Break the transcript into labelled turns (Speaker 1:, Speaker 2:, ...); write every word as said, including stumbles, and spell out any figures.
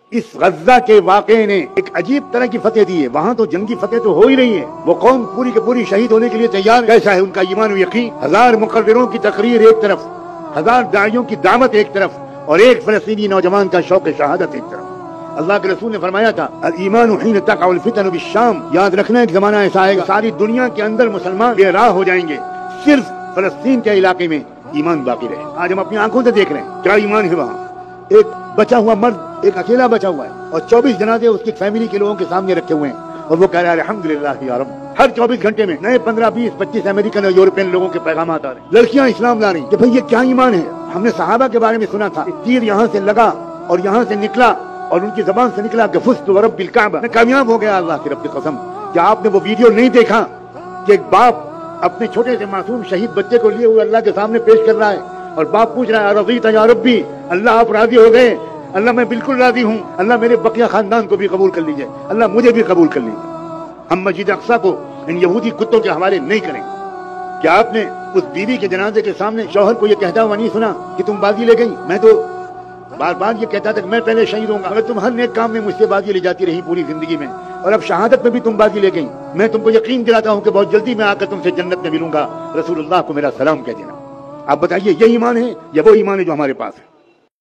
Speaker 1: اس غزہ کے واقعے نے ایک عجیب طرح کی فتح دی ہے. وہاں تو جنگی فتح تو ہو ہی رہی ہے, وہ قوم پوری کے پوری شہید ہونے کے لیے تیار. کیسا ہے ان کا ایمان و یقین. ہزار مقرروں کی تقریر ایک طرف, ہزار داعیوں کی دعوت ایک طرف, اور ایک فلسطینی نوجوان کا شوق شہادت ایک طرف. اللہ کے رسول نے فرمایا تھا الایمان حین تقع الفتن بالشام. یاد رکھنا ایک زمانہ ایسا آئے گا ساری دنیا کے اندر مسلمان بے راہ ہو جائیں گے, صرف فلسطین کے علاقے میں ایمان باقی رہے. آج ہم اپنی آنکھوں سے دیکھ رہے ہیں کیا ایمان ہے وہاں. ایک بچا ہوا مرد, ایک اکیلا بچا ہوا ہے, اور چوبیس جنازے اس کی فیملی کے لوگوں کے سامنے رکھے ہوئے ہیں, اور وہ کہہ رہا ہے الحمدللہ یا رب. ہر چوبیس گھنٹے میں نئے پندرہ بیس پچیس امریکن اور یورپین لوگوں کے پیغامات آ رہے ہیں. لڑکیاں اسلام لا رہی ہیں کہ بھئی یہ کیا ایمان ہے. ہم نے صحابہ کے بارے میں سنا تھا, تیر یہاں سے لگا اور یہاں سے نکلا اور ان کی زبان سے نکلا کہ فزت ورب الکعبہ, میں کامیاب ہو گیا اللہ کی رب کی قسم. کیا آپ نے وہ ویڈیو نہیں دیکھا کہ ایک باپ اپنے چھوٹے سے معصوم شہید بچے کو لیے ہوئے اللہ کے سامنے پیش کر رہا ہے, اور باپ پوچھ رہا ہے رضیت یا ربی, اللہ آپ راضی ہو گئے. اللہ میں بالکل راضی ہوں, اللہ میرے بقیہ خاندان کو بھی قبول کر لیجئے, اللہ مجھے بھی قبول کر لیجئے. ہم مسجد اقصی کو ان یہودی کتوں کے حوالے نہیں کریں گے. کیا آپ نے اس بیوی کے جنازے کے سامنے شوہر کو یہ کہتا ہوا نہیں سنا کہ تم بازی لے گئی؟ میں تو بار بار یہ کہتا تھا کہ میں پہلے شہید ہوں گا, اگر تم ہر نیک کام میں مجھ سے بازی لے جاتی رہی پوری زندگی میں, اور اب شہادت میں بھی تم بازی لے گئی. میں تم کو یقین دلاتا ہوں کہ بہت جلدی میں آ کر تم سے جنت میں ملوں گا. رسول اللہ کو میرا سلام کہہ دینا. آپ بتائیے یہ ایمان ہے یا وہ ایمان ہے جو ہمارے پاس ہے؟